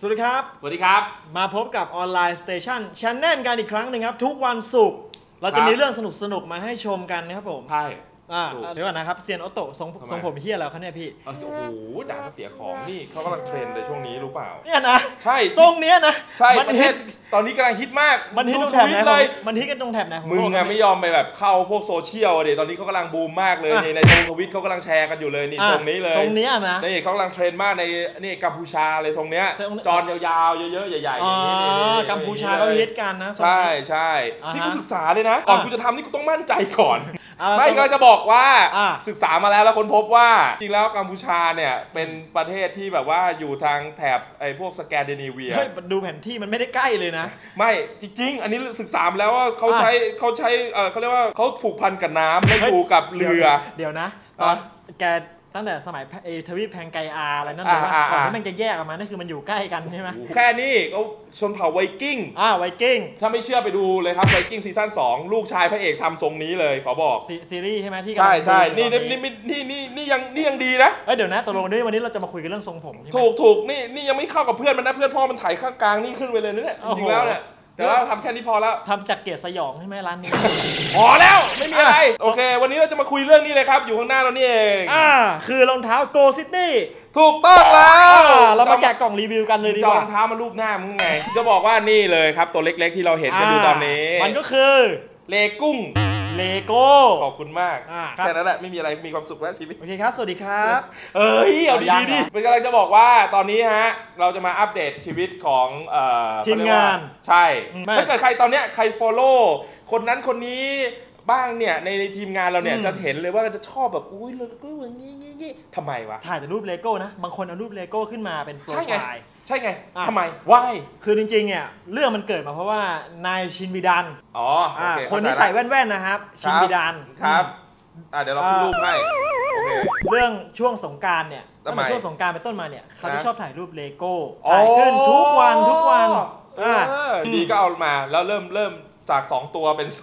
สวัสดีครับสวัสดีครับมาพบกับออนไลน์สเตชันChannelกันอีกครั้งหนึ่งครับทุกวันศุกร์เราจะมีเรื่องสนุกๆมาให้ชมกันนะครับผมใช่เดี๋ยวก่อนนะครับเซียนโอโต้ทรงผมเฮี้ยแล้วคะเนี่ยพี่โอ้โหด่าเสียของนี่เขากำลังเทรนเลยช่วงนี้รู้เปล่าเนี่ยนะใช่ทรงเนี้ยนะใช่ประเทศตอนนี้กำลังฮิตมากมันฮิตตรงแถบไหนเลยมันฮิตกันตรงแถบไหนมึงอะไม่ยอมไปแบบเข้าพวกโซเชียลเดี๋ยวตอนนี้เขากำลังบูมมากเลยในทวิตเขากำลังแชร์กันอยู่เลยนี่ทรงนี้เลยทรงนี้นะนี่เขากำลังเทรนมากในนี่กัมพูชาเลยทรงเนี้ยจอนยาวๆเยอะๆใหญ่ๆอย่างนี้กัมพูชาก็ฮิตกันนะใช่ใช่นี่กูศึกษาเลยนะก่อนกูจะทำนี่กูต้องมั่นใจก่อนไม่ก็จะบอกว่าศึกษามาแล้วค้นพบว่าจริงแล้วกัมพูชาเนี่ยเป็นประเทศที่แบบว่าอยู่ทางแถบไอ้พวกสแกนดิเนเวียดูแผนที่มันไม่ได้ใกล้เลยนะไม่จริงๆอันนี้ศึกษามาแล้วว่าเขาใช้เขาเรียกว่าเขาผูกพันกับน้ำไม่ผูกกับเรือเดี๋ยวนะตอนแกตั้งแต่สมัยทวีปแพงไกอาอะไรนั่นเลยว่าก่อนที่มันจะแยกออกมานั่นคือมันอยู่ใกล้กันใช่ไหมแค่นี้เขาชนเผ่าไวกิ้งไวกิ้งถ้าไม่เชื่อไปดูเลยครับไวกิ้งซีซั่น2ลูกชายพระเอกทำทรงนี้เลยขอบอกซีรีส์ใช่ไหมที่ใช่นี่ยังดีนะเดี๋ยวนะตกลงด้วยวันนี้เราจะมาคุยกันเรื่องทรงผมถูกนี่ยังไม่เข้ากับเพื่อนมันนะเพื่อนพ่อมันถ่ายข้างกลางนี่ขึ้นไปเลยเนี่ยจริงแล้วเนี่ยแต่ว่าทำแค่นี้พอแล้วทำจากเกียรติสยองใช่ไหมร้านนี้พอแล้วไม่มีอะไรโอเควันนี้เราจะมาคุยเรื่องนี้เลยครับอยู่ข้างหน้าเรานี่เองคือรองเท้าโกซิตี้ถูกต้องแล้วเรามาแกะกล่องรีวิวกันเลยดีกว่ารองเท้ามารูปหน้ามึงไงจะบอกว่านี่เลยครับตัวเล็กๆที่เราเห็นกันอยู่ตอนนี้มันก็คือเลกุ้งเลโก้ขอบคุณมากแค่นั้นแหละไม่มีอะไรมีความสุขแล้วชีวิตโอเคครับสวัสดีครับเอาดีเป็นกำลังจะบอกว่าตอนนี้ฮะเราจะมาอัปเดตชีวิตของทีมงานใช่ถ้าเกิดใครตอนเนี้ยใคร follow คนนั้นคนนี้บ้างเนี่ยในทีมงานเราเนี่ยจะเห็นเลยว่าจะชอบแบบอุ้ยเลโก้อย่างงี้ทำไมวะถ่ายแต่รูปเลโก้นะบางคนเอารูปเลโก้ขึ้นมาเป็นโปรไฟล์ใช่ไงทำไมวายคือจริงๆเนี่ยเรื่องมันเกิดมาเพราะว่านายชินบิดันคนที่ใส่แว่นๆนะครับชินบิดันครับเดี๋ยวเราขึ้นรูปให้เรื่องช่วงสงกรานต์เนี่ยตั้งแต่ช่วงสงกรานต์เป็นต้นมาเนี่ยเขาชอบถ่ายรูปเลโก้ถ่ายขึ้นทุกวันดีก็เอามาแล้วเริ่มจาก2ตัวเป็น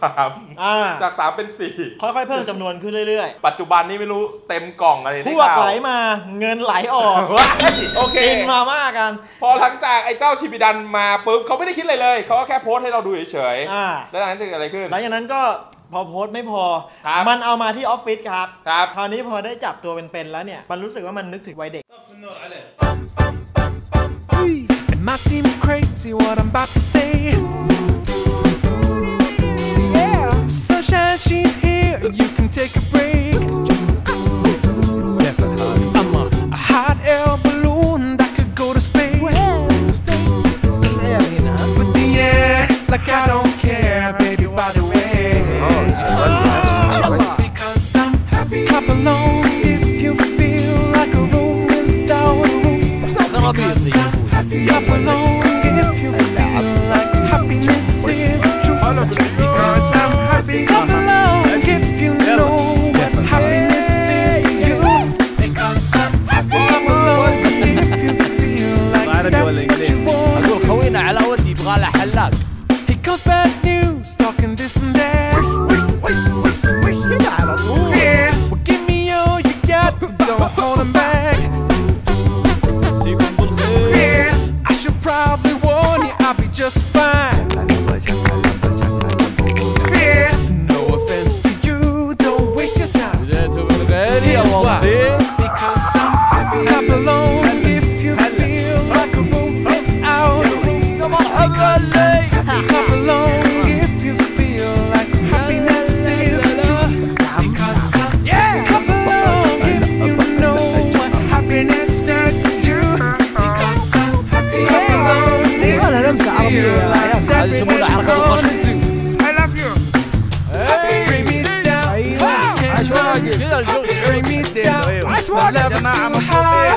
3จาก3เป็น4 ค่อยๆเพิ่มจำนวนขึ้นเรื่อยๆปัจจุบันนี้ไม่รู้เต็มกล่องอะไรที่พวกไหลมาเงินไหลออกโอเคกินมามากกันพอหลังจากไอ้เจ้าชิบิดันมาปุ๊บเขาไม่ได้คิดอะไรเลยเขาก็แค่โพสให้เราดูเฉยๆแล้วหลังจากนั้นจะเกิดอะไรขึ้นหลังจากนั้นก็พอโพสไม่พอมันเอามาที่ออฟฟิศครับคราวนี้พอได้จับตัวเป็นๆแล้วเนี่ยมันรู้สึกว่ามันนึกถึงวัยเด็กIt might seem crazy what I'm about to say Sunshine, she's here. You can take a break. I'm a hot air balloon that could go to space. But the air, like I don't care, baby. By the way, because I'm happy. Clap along if you feel like a room without a roof. Because I'm happy. Clap along if you feel like happiness is the truth. Because I'm happy.Come along if you know what happiness is to you. Because I'm happy. Come along if you feel like that's what you want. أقول خوينا على ودي يبغى له حلاق. Here comes bad news, talking this and that. Well, give me all you got, don't hold 'em back. I should probably warn you, I'll be just fine.Because I'm happy. Clap along if you feel like a room without a roof. Clap along if you feel like happiness is the truth. Because I'm clap along if you know what happiness is to you. Because I'm happy. Clap along if you feel like that's what you're gonna do. I love you. Bring me down. Bring me down.My love is too high.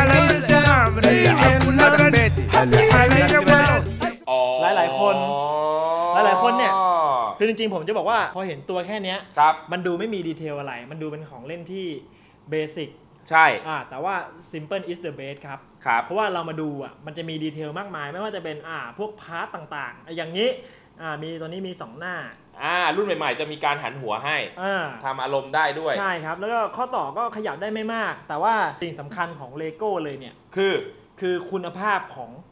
หลายคนเนี่ยคือจริงๆผมจะบอกว่าพอเห็นตัวแค่นี้มันดูไม่มีดีเทลอะไรมันดูเป็นของเล่นที่เบสิกใช่แต่ว่า simple is the best ครับเพราะว่าเรามาดูมันจะมีดีเทลมากมายไม่ว่าจะเป็นพวกพาร์ตต่างๆอย่างนี้มีตัวนี้มี2หน้ารุ่นใหม่ๆจะมีการหันหัวให้ทำอารมณ์ได้ด้วยใช่ครับแล้วก็ข้อต่อก็ขยับได้ไม่มากแต่ว่าสิ่งสำคัญของเลโก้เลยเนี่ยคือคุณภาพของ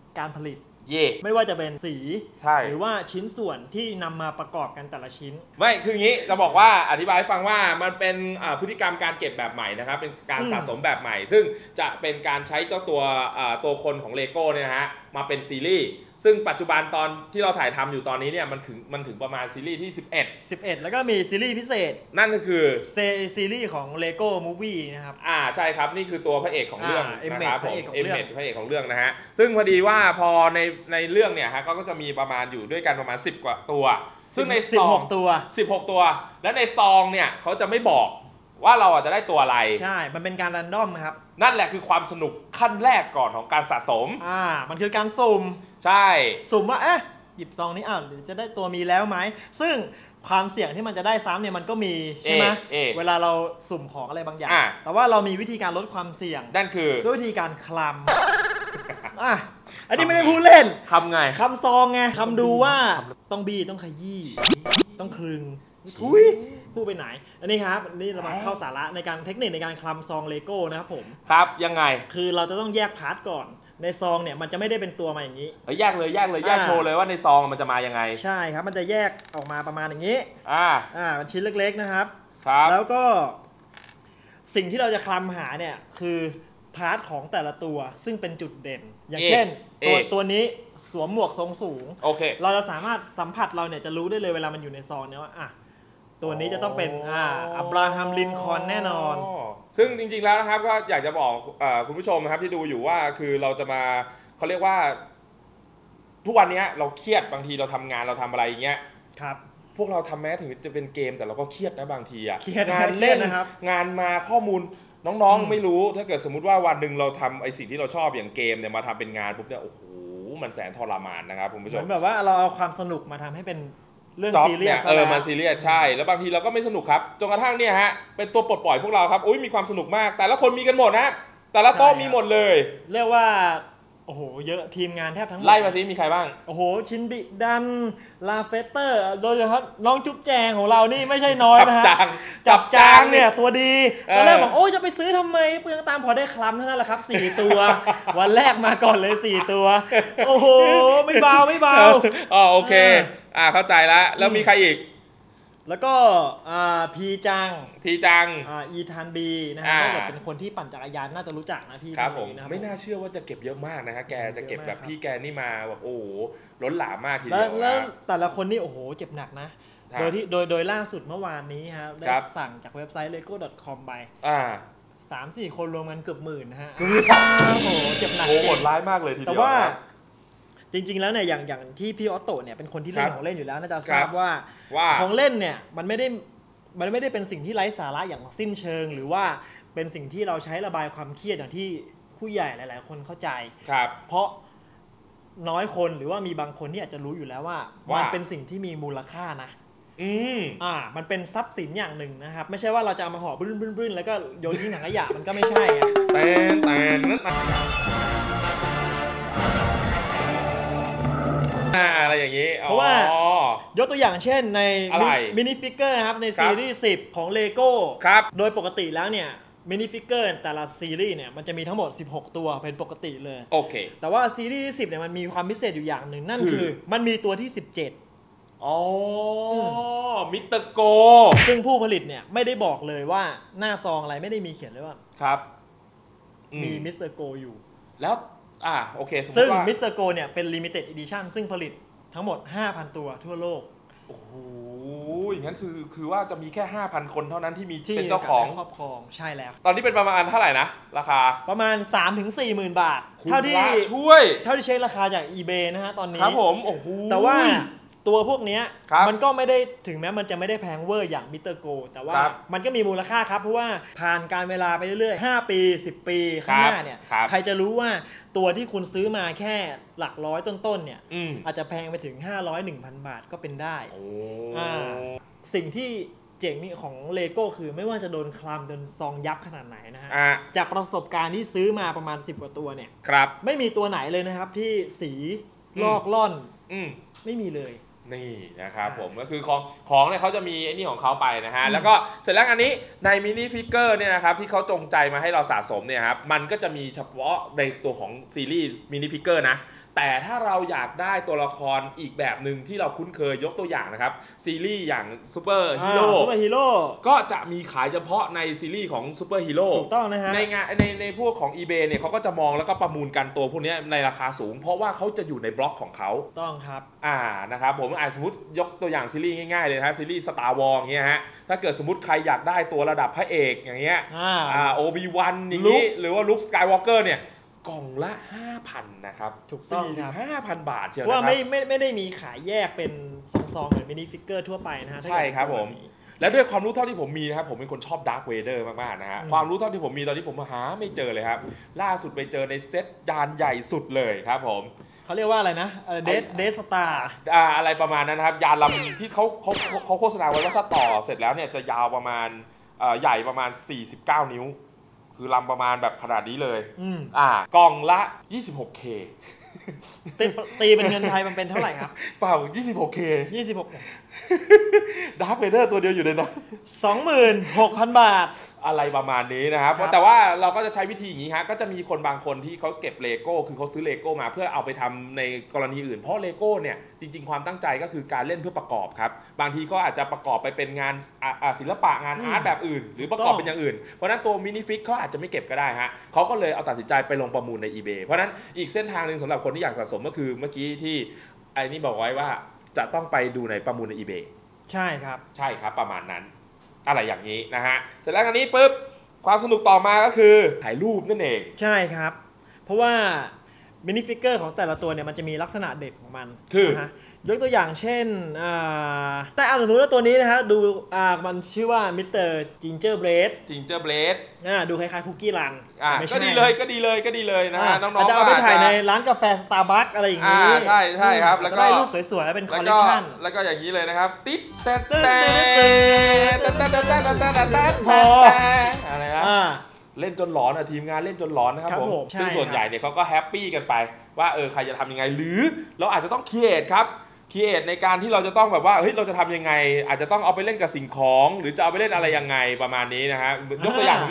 การผลิตไม่ว่าจะเป็นสีหรือว่าชิ้นส่วนที่นำมาประกอบกันแต่ละชิ้นไม่คืออย่างนี้จะบอกว่าอธิบายให้ฟังว่ามันเป็นพฤติกรรมการเก็บแบบใหม่นะครับเป็นการสะสมแบบใหม่ซึ่งจะเป็นการใช้เจ้าตัวคนของเลโก้เนี่ยนะฮะมาเป็นซีรีส์ซึ่งปัจจุบันตอนที่เราถ่ายทำอยู่ตอนนี้เนี่ยมันถึงประมาณซีรีส์ที่11 แล้วก็มีซีรีส์พิเศษนั่นก็คือซีรีส์ของ Lego Movie นะครับใช่ครับนี่คือตัวพระเอกของเรื่องนะครับผมเอ็มเมดพระเอกของเรื่องนะฮะซึ่งพอดีว่าพอในเรื่องเนี่ยฮะก็จะมีประมาณอยู่ด้วยกันประมาณ10 กว่าตัวซึ่งในซอง16 ตัวและในซองเนี่ยเขาจะไม่บอกว่าเราจะได้ตัวอะไรใช่มันเป็นการรันดอมครับนั่นแหละคือความสนุกขั้นแรกก่อนของการสะสมมันคือการสุ่มใช่สุ่มว่าหยิบซองนี้หรือจะได้ตัวมีแล้วไหมซึ่งความเสี่ยงที่มันจะได้ซ้ำเนี่ยมันก็มีใช่ไหมเวลาเราสุ่มของอะไรบางอย่างแต่ว่าเรามีวิธีการลดความเสี่ยงนั่นคือด้วยวิธีการคลำอันนี้ไม่ได้พูดเล่นคำไงคำซองไงคำดูว่าต้องบีต้องขยี้ต้องคลึงทุยพูดไปไหนอันนี้ครับนี่เรามาเข้าสาระในการเทคนิคในการคลำซองเลโก้นะครับผมครับยังไงคือเราจะต้องแยกพาร์ทก่อนในซองเนี่ยมันจะไม่ได้เป็นตัวมาอย่างนี้แยกเลยแยกโชว์เลยว่าในซองมันจะมายังไงใช่ครับมันจะแยกออกมาประมาณอย่างนี้เป็นชิ้นเล็กๆนะครับแล้วก็สิ่งที่เราจะคลำหาเนี่ยคือพาร์ทของแต่ละตัวซึ่งเป็นจุดเด่นอย่างเช่นตัวนี้สวมหมวกทรงสูงเราจะสามารถสัมผัสเราเนี่ยจะรู้ได้เลยเวลามันอยู่ในซองเนี่ยว่าตัวนี้จะต้องเป็นอับราฮัมลินคอล์นแน่นอนซึ่งจริงๆแล้วนะครับก็อยากจะบอกคุณผู้ชมนะครับที่ดูอยู่ว่าคือเราจะมาเขาเรียกว่าทุกวันนี้เราเครียดบางทีเราทำงานเราทำอะไรอย่างเงี้ยครับพวกเราทำแม้ถึงจะเป็นเกมแต่เราก็เครียดนะบางทีงานเล่นนะครับงานมาข้อมูลน้องๆไม่รู้ถ้าเกิดสมมุติว่าวันหนึ่งเราทำไอ้สิ่งที่เราชอบอย่างเกมเนี่ยมาทำเป็นงานปุ๊บเนี่ยโอ้โหมันแสนทรมานนะครับคุณผู้ชมเหมือนแบบว่าเราเอาความสนุกมาทำให้เป็นเรื่องซีเรียสมาซีเรียสใช่แล้วบางทีเราก็ไม่สนุกครับจนกระทั่งเนี่ยฮะเป็นตัวปลดปล่อยพวกเราครับมีความสนุกมากแต่ละคนมีกันหมดนะแต่ละโต๊ะมีหมดเลยเรียกว่าโอ้โหเยอะทีมงานแทบทั้งหมดไล่มาสิมีใครบ้างโอ้โหชินบิดันลาเฟเตอร์โดยเฉพาะน้องจุ๊บแจงของเรานี่ไม่ใช่น้อยนะฮะจับจางเนี่ยตัวดีตอนแรกบอกจะไปซื้อทำไมเปลืองตามพอได้คลำเท่านั้นแหละครับ4 ตัววันแรกมาก่อนเลย4 ตัวโอ้โหไม่เบาโอเคเข้าใจแล้วมีใครอีกแล้วก็พีจังอีธานบีนะฮะถ้าเกิดเป็นคนที่ปั่นจักรยานน่าจะรู้จักนะพี่ครับผมไม่น่าเชื่อว่าจะเก็บเยอะมากนะฮะแกจะเก็บแบบพี่แกนี่มาแบบโอ้โหล้นหลามมากทีเดียวแล้วแต่ละคนนี่โอ้โหเจ็บหนักนะโดยล่าสุดเมื่อวานนี้ครับได้สั่งจากเว็บไซต์ lego.com ไป3-4 คนรวมกันเกือบ10,000นะฮะโอ้โหเจ็บหนักโหดร้ายมากเลยทีเดียวแต่ว่าจริงๆแล้วเนี่ยอย่างที่พี่ออตโต้เนี่ยเป็นคนที่เล่นของเล่นอยู่แล้วน่าจะทราบว่าของเล่นเนี่ยมันไม่ได้เป็นสิ่งที่ไร้สาระอย่างสิ้นเชิงหรือว่าเป็นสิ่งที่เราใช้ระบายความเครียดอย่างที่ผู้ใหญ่หลายๆคนเข้าใจเพราะน้อยคนหรือว่ามีบางคนที่อาจจะรู้อยู่แล้วว่ามันเป็นสิ่งที่มีมูลค่านะมันเป็นทรัพย์สินอย่างหนึ่งนะครับไม่ใช่ว่าเราจะเอามาห่อบึ้นๆแล้วก็โยนทิ้งถังขยะมันก็ไม่ใช่อะไรอย่างนี้เพราะว่ายกตัวอย่างเช่นในมินิฟิกเกอร์ครับในซีรีส์10ของ Lego โดยปกติแล้วเนี่ยมินิฟิกเกอร์แต่ละซีรีส์เนี่ยมันจะมีทั้งหมด16 ตัวเป็นปกติเลยโอเคแต่ว่าซีรีส์10เนี่ยมันมีความพิเศษอยู่อย่างหนึ่งนั่นคือมันมีตัวที่17 มิสเตอร์โกซึ่งผู้ผลิตเนี่ยไม่ได้บอกเลยว่าหน้าซองอะไรไม่ได้มีเขียนเลยว่ามีมิสเตอร์โกอยู่แล้วโอเคซึ่งมิสเตอร์โกเนี่ยเป็น Limited Edition ซึ่งผลิตทั้งหมด 5,000 ตัวทั่วโลกโอ้โหอย่างนั้นคือว่าจะมีแค่ 5,000 คนเท่านั้นที่มีเป็นเจ้าของครอบครองใช่แล้วตอนนี้เป็นประมาณเท่าไหร่นะราคาประมาณ 3-40,000 บาทเท่าที่เช็คราคาจาก eBay นะฮะตอนนี้ครับผมโอ้โหแต่ว่าตัวพวกนี้มันก็ไม่ได้ถึงแม้มันจะไม่ได้แพงเวอร์อย่างมิสเตอร์โกแต่ว่ามันก็มีมูลค่าครับเพราะว่าผ่านการเวลาไปเรื่อยๆ5 ปี10 ปีข้างหน้าเนี่ยใครจะรู้ว่าตัวที่คุณซื้อมาแค่หลักร้อยต้นๆเนี่ยอาจจะแพงไปถึง 500-1,000 บาทก็เป็นได้สิ่งที่เจ๋งนี่ของเลโก้คือไม่ว่าจะโดนคลำจนซองยับขนาดไหนนะฮะจากประสบการณ์ที่ซื้อมาประมาณ10 กว่าตัวเนี่ยไม่มีตัวไหนเลยนะครับที่สีลอกล่อนไม่มีเลยนี่นะครับผมก็คือของเนี่ยเขาจะมีไอ้นี่ของเขาไปนะฮะแล้วก็เสร็จแล้วอันนี้ในมินิฟิกเกอร์เนี่ยนะครับที่เขาจงใจมาให้เราสะสมเนี่ยครับมันก็จะมีเฉพาะในตัวของซีรีส์มินิฟิกเกอร์นะแแต่ถ้าเราอยากได้ตัวละครอีกแบบหนึ่งที่เราคุ้นเคยยกตัวอย่างนะครับซีรีส์อย่างซูเปอร์ฮีโร่ก็จะมีขายเฉพาะในซีรีส์ของซูเปอร์ฮีโร่ถูกต้องนะฮะในงานในพวกของ eBay เนี่ยเขาก็จะมองแล้วก็ประมูลกันตัวพวกนี้ในราคาสูงเพราะว่าเขาจะอยู่ในบล็อกของเขาต้องครับนะครับผมสมมติยกตัวอย่างซีรีส์ง่ายๆเลยนะซีรีส์ Star Wars อย่างเงี้ยฮะถ้าเกิดสมมติใครอยากได้ตัวระดับพระเอกอย่างเงี้ยObi-Wan อย่างงี้หรือว่า Luke Skywalker เนี่ยกล่องละ 5,000 นะครับถูกต้องครับ 5,000 บาทเชียวนะครับว่าไม่ได้มีขายแยกเป็นซองๆเหมือนมินิฟิกเกอร์ทั่วไปนะฮะใช่ครับผมและด้วยความรู้เท่าที่ผมมีนะครับผมเป็นคนชอบ Darth Vader มากๆนะฮะความรู้เท่าที่ผมมีตอนนี้ผมหาไม่เจอเลยครับล่าสุดไปเจอในเซตยานใหญ่สุดเลยครับผมเขาเรียกว่าอะไรนะเดสตาร์อะไรประมาณนั้นนะครับยานลำที่เขาโฆษณาไว้ว่าถ้าต่อเสร็จแล้วเนี่ยจะยาวประมาณใหญ่ประมาณ49 นิ้วคือลำประมาณแบบขนาดนี้เลยกล่องละ 26K ตีเป็นเงินไทยมันเป็นเท่าไหร่ครับเปล่า 26K 26 ดาร์ธเวเดอร์ตัวเดียวอยู่ในนั้น 26,000 บาทอะไรประมาณนี้นะครับแต่ว่าเราก็จะใช้วิธีอย่างนี้ฮะก็จะมีคนบางคนที่เขาเก็บเลโก้คือเขาซื้อเลโก้มาเพื่อเอาไปทำในกรณีอื่นเพราะเลโก้เนี่ยจริงๆความตั้งใจก็คือการเล่นเพื่อประกอบครับบางทีก็อาจจะประกอบไปเป็นงานศิลปะงานอาร์ตแบบอื่นหรือประกอบเป็นอย่างอื่นเพราะนั้นตัวมินิฟิกเขาอาจจะไม่เก็บก็ได้ฮะเขาก็เลยเอาตัดสินใจไปลงประมูลใน eBay เพราะนั้นอีกเส้นทางนึงสำหรับคนที่อยากสะสมก็คือเมื่อกี้ที่ไอ้นี่บอกไว้ว่าจะต้องไปดูในประมูลใน eBay ใช่ครับประมาณนั้นอะไรอย่างนี้นะฮะเสร็จแล้วอันนี้ปุ๊บความสนุกต่อมาก็คือถ่ายรูปนั่นเองใช่ครับเพราะว่ามินิฟิกเกอร์ของแต่ละตัวเนี่ยมันจะมีลักษณะเด่นของมันคือนะฮะยกตัวอย่างเช่นแต่สมมติว่าตัวนี้นะฮะดูมันชื่อว่ามิสเตอร์จิงเจอร์เบรดดูคล้ายๆคุกกี้รันก็ดีเลยนะฮะน้องๆจะเอาไปถ่ายในร้านกาแฟสตาร์บัคอะไรอย่างนี้ใช่ครับแล้วก็ได้รูปสวยๆเป็นคอลเลคชั่นแล้วก็อย่างนี้เลยนะครับติ๊ดพออะไรนะเล่นจนหลอนทีมงานเล่นจนหลอนนะครับผมซึ่งส่วนใหญ่เนี่ยเขาก็แฮปปี้กันไปว่าใครจะทำยังไงหรือเราอาจจะต้องครีเอทครับครีเอทในการที่เราจะต้องแบบว่าเฮ้ยเราจะทำยังไงอาจจะต้องเอาไปเล่นกับสิ่งของหรือจะเอาไปเล่นอะไรยังไงประมาณนี้นะฮะยกตัวอย่าง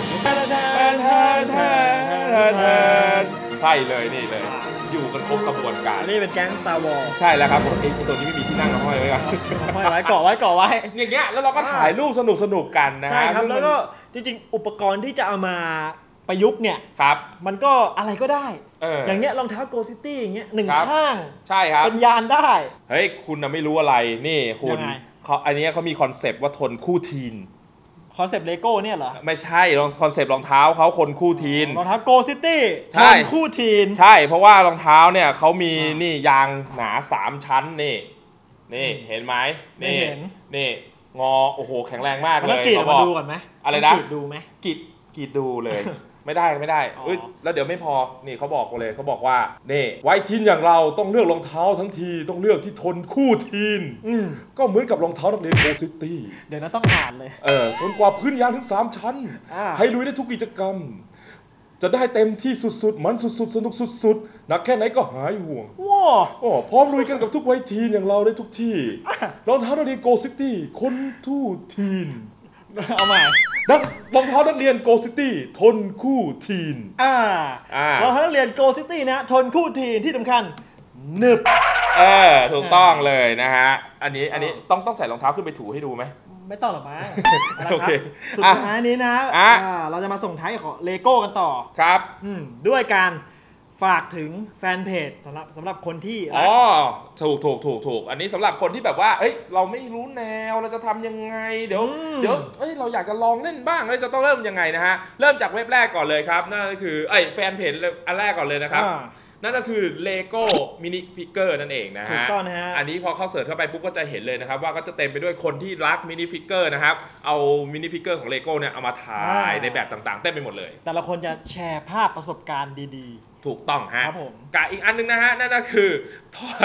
ใช่เลยนี่เลยอยู่กันครบกระบวนการนี่เป็นแก๊ง Star Wars ใช่แล้วครับผมไอ้ตัวนี้ไม่มีที่นั่งห้อยไว้กันห้อยไว้ก่อไว้อย่างเงี้ยแล้วเราก็ถ่ายรูปสนุกกันนะใช่ครับแล้วก็จริงๆอุปกรณ์ที่จะเอามาประยุกต์เนี่ยครับมันก็อะไรก็ได้อย่างเงี้ยรองเท้าโกซิตี้อย่างเงี้ย1ข้างใช่ครับเป็นยานได้เฮ้ยคุณน่ะไม่รู้อะไรนี่คุณอันนี้เขามีคอนเซปต์ว่าทนคู่ทีนคอนเซปต์เลโก้เนี่ยเหรอไม่ใช่คอนเซปต์รองเท้าเขาคนคู่ทีนรองเท้าโกซิตี้คนคู่ทีนใช่เพราะว่ารองเท้าเนี่ยเขามีนี่ยางหนา3ชั้นนี่เห็นไหมนี่งอโอ้โหแข็งแรงมากเลยกรีดมาดูก่อนไหมอะไรนะกรีดดูไหมกรีดดูเลยไม่ได้แล้วเดี๋ยวไม่พอนี่เขาบอกว่านี่ไวท์ทีนอย่างเราต้องเลือกรองเท้าทั้งทีต้องเลือกที่ทนคู่ทีนก็เหมือนกับรองเท้านักเรียนโกซิตี้เดี๋ยวนะต้องอ่านเลยทนกว่าพื้นยางถึง3ชั้นให้ลุยได้ทุกกิจกรรมจะได้เต็มที่สุดๆมันสุดๆสนุกสุดๆหนักแค่ไหนก็หายห่วงพร้อมลุยกันกับทุกไวท์ทีนอย่างเราได้ทุกที่รองเท้านักเรียนโกซิตี้คนทู่ทีนเอาใหม่รองเท้านักเรียนโกซิตี้ทนคู่ทีนรองเท้านักเรียนโกซิตี้นะทนคู่ทีนที่สำคัญหนึบถูกต้องเลยนะฮะอันนี้ต้องใส่รองเท้าขึ้นไปถูให้ดูไหมไม่ต้องหรอกมั้งโอเคสุดท้ายนี้นะเราจะมาส่งท้ายของเลโก้กันต่อครับด้วยการฝากถึงแฟนเพจสำหรับคนที่ถูกอันนี้สำหรับคนที่แบบว่าเราไม่รู้แนวเราจะทำยังไงเดี๋ยวเราอยากจะลองเล่นบ้างเราจะต้องเริ่มยังไงนะฮะเริ่มจากเว็บแรกก่อนเลยครับนั่นก็คือแฟนเพจอันแรกก่อนเลยนะครับนั่นก็คือ Lego Mini Figure นั่นเองนะฮะถูกต้องนะฮะอันนี้พอเข้าเสิร์ชเข้าไปปุ๊บก็จะเห็นเลยนะครับว่าก็จะเต็มไปด้วยคนที่รักมินิฟิกเกอร์นะครับเอามินิฟิกเกอร์ของ Lego เนี่ยเอามาถ่ายในแบบต่างๆเต็มไปหมดเลยแต่ละคนจะแชร์ภาพประสบการณ์ดีๆถูกต้องฮะครับผมกับอีกอันนึงนะฮะนั่นก็คือทอย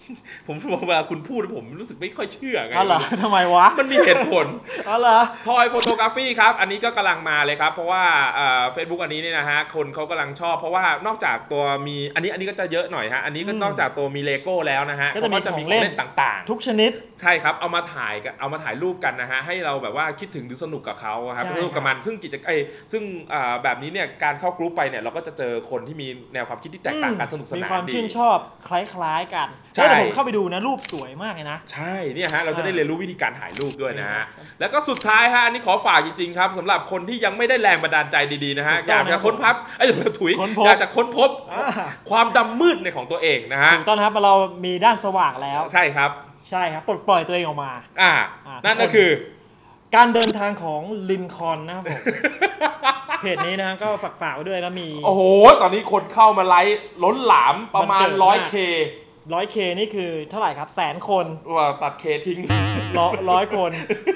ผมเวลาคุณพูดผมรู้สึกไม่ค่อยเชื่อไงอ๋อเหรอทำไมวะมันมีเหตุผลอ๋อเหรอทอยโฟโตกราฟีครับอันนี้ก็กำลังมาเลยครับเพราะว่าFacebook อันนี้เนี่ยนะฮะคนเขากำลังชอบเพราะว่านอกจากตัวมีอันนี้ก็จะเยอะหน่อยฮะอันนี้ก็นอกจากตัวมีเลโก้แล้วนะฮะก็จะมีของเล่นต่างๆทุกชนิดใช่ครับเอามาถ่ายรูปกันนะฮะให้เราแบบว่าคิดถึงหรือสนุกกับเขาครับสนุกกับมันซึ่งแบบนี้เนี่ยการเข้ากลุ่มไปเนี่ยเราก็จะเจอคนที่มีแนวความคิดที่แตกต่างกันสนุกสนานดีมีความชื่นชอบคล้ายๆกันใช่ผมเข้าไปดูนะรูปสวยมากเลยนะใช่เนี่ยฮะเราจะได้เรียนรู้วิธีการถ่ายรูปด้วยนะฮะแล้วก็สุดท้ายฮะอันนี้ขอฝากจริงๆครับสำหรับคนที่ยังไม่ได้แรงบันดาลใจดีๆนะฮะอยากจะค้นพบอยากจะค้นพบความดำมืดในของตัวเองนะฮะถูกต้องครับเรามีด้านสว่างแล้วใช่ครับปลดปล่อยตัวเองออกมานั่นก็คือการเดินทางของลินคอล์นนะครับผมเพจนี้นะก็ฝากไว้ด้วยแล้วมีโอ้โหตอนนี้คนเข้ามาไลค์ล้นหลามประมาณ 100K นี่คือเท่าไหร่ครับ100,000 คนว่าตัด K ทิ้ง 100 คน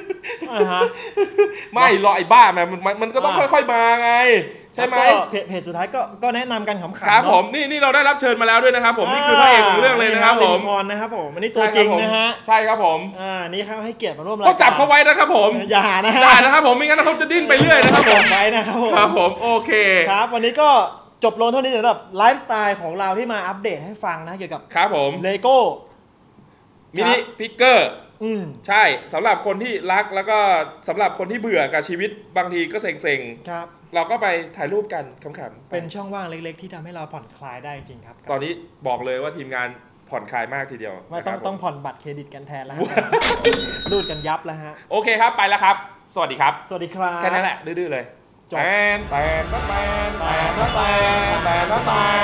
ไม่รอไอ้บ้ามันก็ต้องค่อยๆมาไงใช่ไหมเพจสุดท้ายก็แนะนำกันขำๆครับผมนี่เราได้รับเชิญมาแล้วด้วยนะครับผมนี่คือพระเอกของเรื่องเลยนะครับผมลินคอล์นนะครับผมอันนี้ตัวจริงนะฮะใช่ครับผมนี่เขาให้เกียรติมาร่วมรายการก็จับเขาไว้นะครับผมอย่านะครับผมไม่งั้นเขาจะดิ้นไปเรื่อยนะครับผมไว้นะครับผมครับผมโอเคครับวันนี้ก็จบลงเท่านี้สำหรับไลฟ์สไตล์ของเราที่มาอัปเดตให้ฟังนะเกี่ยวกับครับผมเลโก้มินิฟิกเกอร์ใช่สำหรับคนที่รักแล้วก็สำหรับคนที่เบื่อกับชีวิตบางทีก็เซ็งๆครับเราก็ไปถ่ายรูปกันขำๆเป็นช่องว่างเล็กๆที่ทำให้เราผ่อนคลายได้จริงครับตอนนี้บอกเลยว่าทีมงานผ่อนคลายมากทีเดียวไม่ต้องผ่อนบัตรเครดิตกันแทนแล้วรูดกันยับแล้วฮะโอเคครับไปแล้วครับสวัสดีครับสวัสดีครับแค่นั้นแหละดื้อๆเลยจบ